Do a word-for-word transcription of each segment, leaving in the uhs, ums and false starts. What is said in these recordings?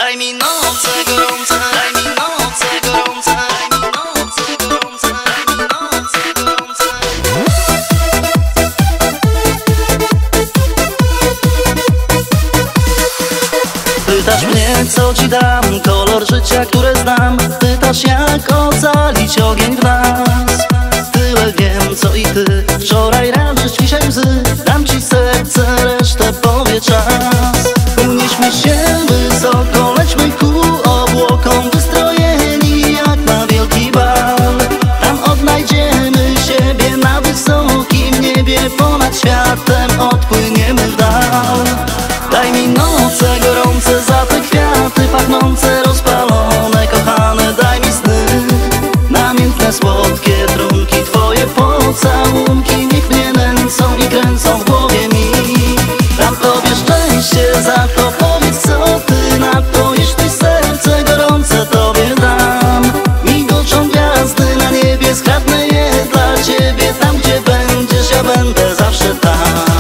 Daj mi noce gorące, daj mi noce gorące, daj mi noce gorące, daj mi noce gorące. Pytasz mnie, co ci dam, kolor życia, które znam. Pytasz, jak ocalić ogień w nas. Tyle wiem, co i ty. Wczoraj radość, dzisiaj łzy. Dam ci serce, resztę powie czas. Unieśmy się wysoko, lećmy ku obłokom, wystrojeni jak na wielki bal. Tam odnajdziemy siebie na wysokim niebie, ponad światem odpłyniemy w dal. Daj mi noce gorące za te kwiaty pachnące, rozpalone, kochane, daj mi sny. Namiętne, słodkie trunki, twoje pocałunki niech mnie nęcą i kręcą w głowie mi. Dam tobie szczęście, za to powiedz, co ty na to. Jeśli serce gorące tobie dam, migoczą gwiazdy na niebie, skradnę je dla ciebie. Tam, gdzie będziesz, ja będę zawsze tam.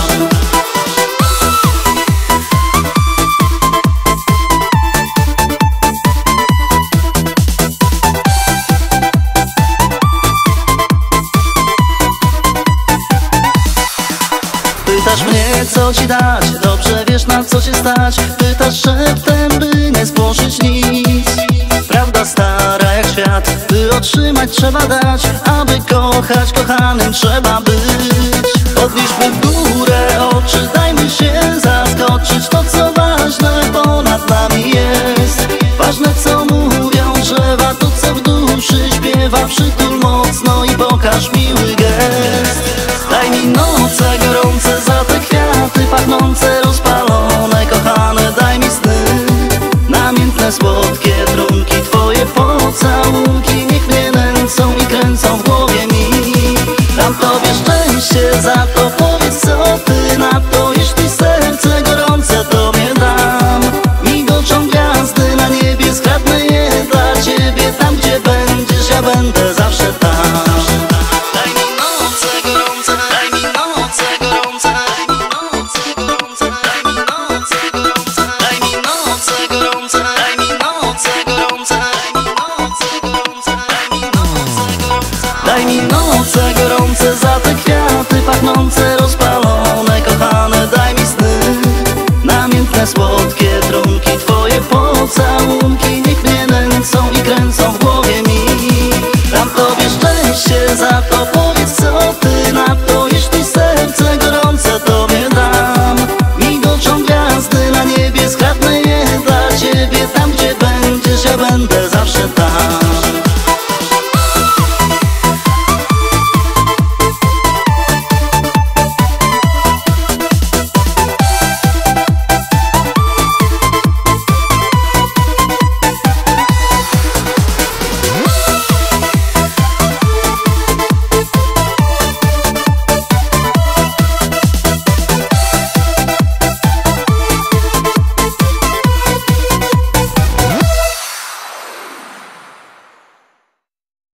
Pytasz mnie, co ci dać, dobrze wiesz, na co się stać. Pytasz szeptem, by nie spłoszyć nic. Prawda stara jak świat, by otrzymać trzeba dać. Aby kochać, kochanym trzeba być. Podnieśmy w górę oczy, dajmy się zaskoczyć. To, co ważne, ponad nami jest. Ważne, co mówią drzewa, to, co w duszy śpiewa. Przytul mocno i pokaż miły gest. Daj mi noce gorące za te kwiaty pachnące, rozpalone, kochane, daj mi sny. Namiętne, słodkie trunki, twoje pocałunki niech mnie nęcą i kręcą w głowie mi. Dam tobie szczęście, za to